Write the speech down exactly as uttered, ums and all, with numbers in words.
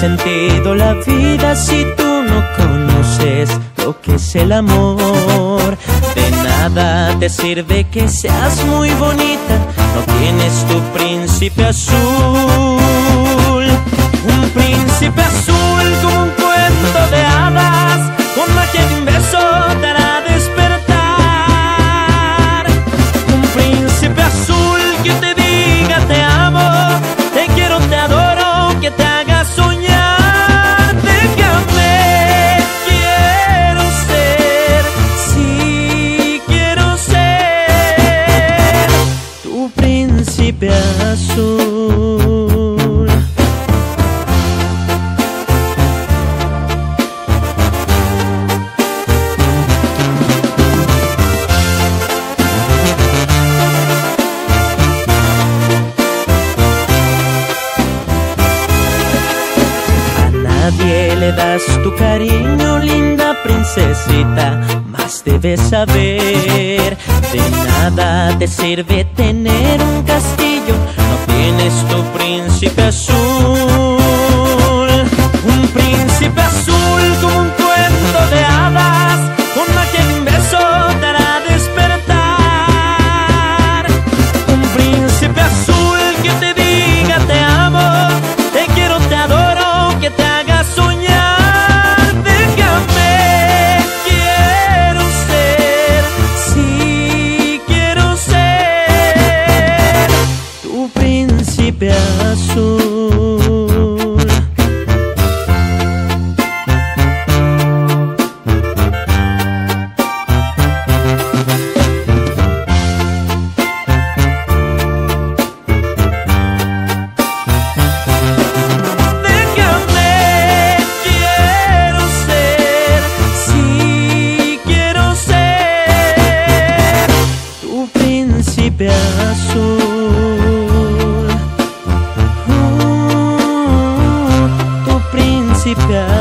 sentido la vida si tú no conoces lo que es el amor? De nada te sirve que seas muy bonita, no tienes tu príncipe azul. Un príncipe azul como un cuento de hadas, con magia de un beso te hará despertar. Un príncipe azul que te diga te amo, te quiero, te adoro, que te haga soñar. Déjame, quiero ser, sí quiero ser tu príncipe azul. Nadie le das tu cariño, linda princesita, más debes saber. De nada te sirve tener un castillo, no tienes tu príncipe azul. Un príncipe azul como un cuento de hadas, con magia de un beso te hará despertar. Un príncipe azul que te diga te amo, te quiero, te adoro, que te haga soñar. Déjame, quiero ser, sí quiero ser tu príncipe azul. Príncipe azul, uh, tu príncipe azul.